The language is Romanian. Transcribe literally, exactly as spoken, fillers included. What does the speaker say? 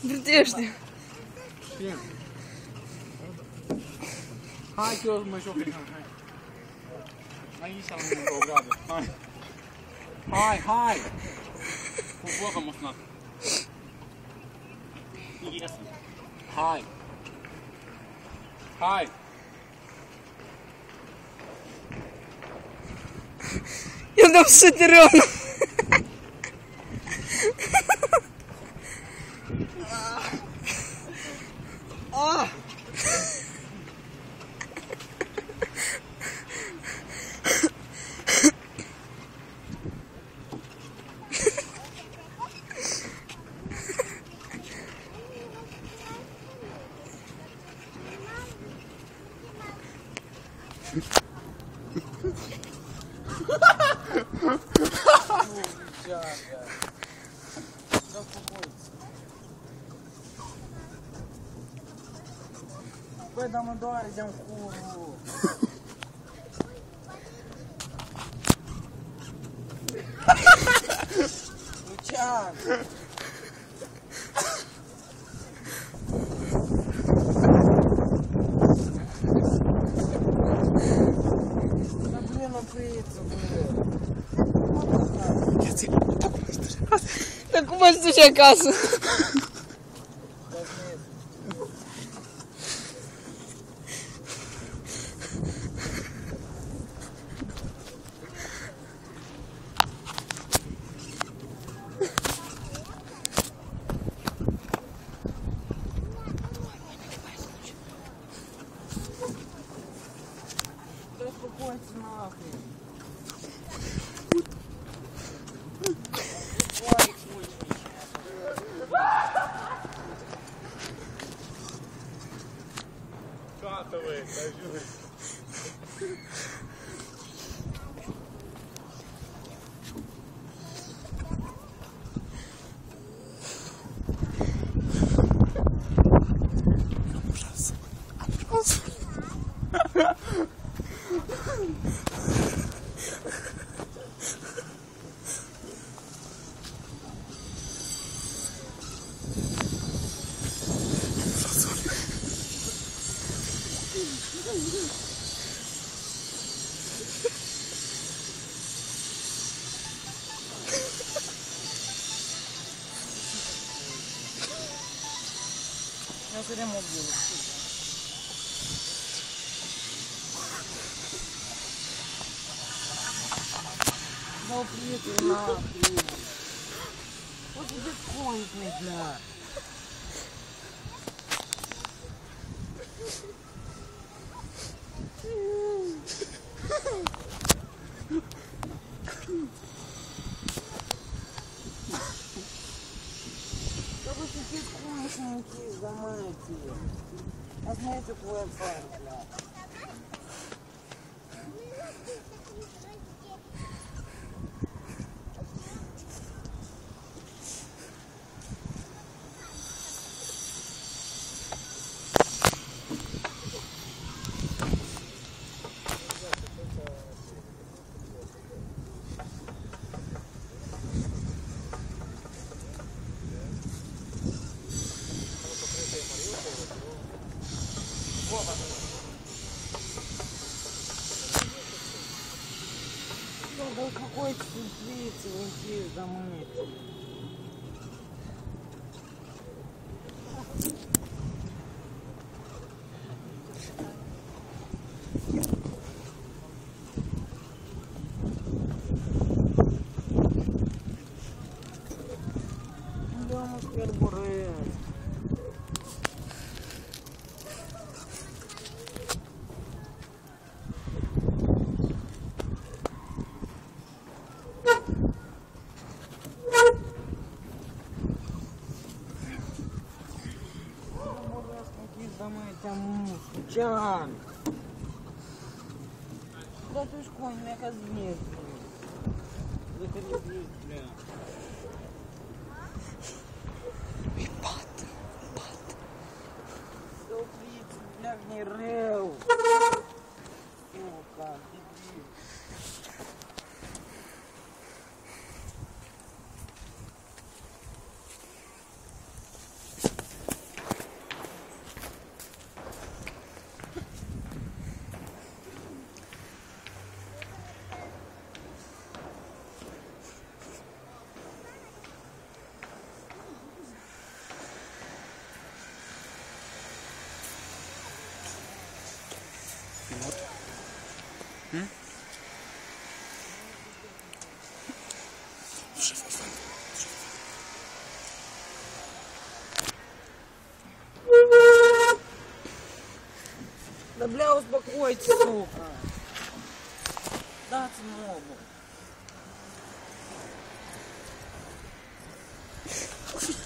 Vrtește. Bine. Hai că eu mă joc în hai. Aici am o gradă. Hai. Hai, hai. Cu boca mă sunat. Iesă. Hai. Hai. Eu dau sute rău. Ah! Băi, dar mă doare de-am curul. Lucian! Da, блин, напыться, блин. Я тебе так быстро. Так cum îți duci acasă? Да успокойся нахуй. Gata, ué, tá junto. Eu să remobil. Да приятель нахуй. Вот тебе конченый, бля. Да вы такие конченькие, замайте. А знаете, какой я файл, бля? Да успокойтесь, видите, вы здесь замыть. Да, мы теперь буры. Lucian! Да ты ж конь, меня казнит. Заколебись, бля. И пат, пат. Да убийца, бля, не рыл. Сука, дебил. бля, успокойтесь, сука. Дайте мобу.